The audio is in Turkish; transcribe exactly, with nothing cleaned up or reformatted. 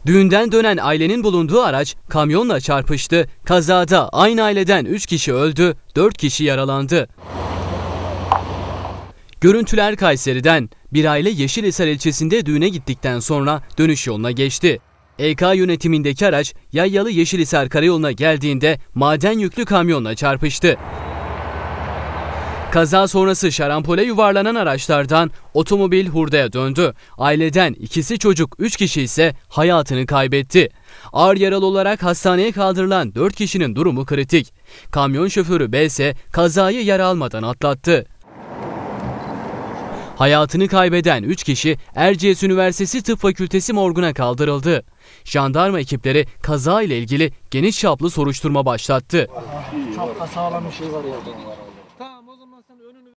Düğünden dönen ailenin bulunduğu araç kamyonla çarpıştı. Kazada aynı aileden üç kişi öldü, dört kişi yaralandı. Görüntüler Kayseri'den. Bir aile Yeşilhisar ilçesinde düğüne gittikten sonra dönüş yoluna geçti. E K yönetimindeki araç Yayyalı Yeşilhisar karayoluna geldiğinde maden yüklü kamyonla çarpıştı. Kaza sonrası şarampole yuvarlanan araçlardan otomobil hurdaya döndü. Aileden ikisi çocuk, üç kişi ise hayatını kaybetti. Ağır yaralı olarak hastaneye kaldırılan dört kişinin durumu kritik. Kamyon şoförü B ise kazayı yara almadan atlattı. Hayatını kaybeden üç kişi Erciyes Üniversitesi Tıp Fakültesi morguna kaldırıldı. Jandarma ekipleri kaza ile ilgili geniş çaplı soruşturma başlattı. Çok da sağlam bir şey var ya.